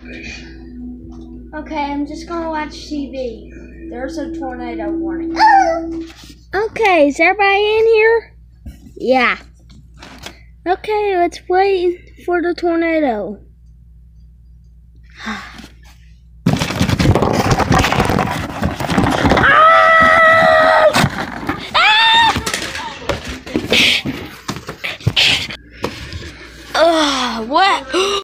Okay, I'm just gonna watch TV. There's a tornado warning. Okay, is everybody in here? Yeah. Okay, let's wait for the tornado.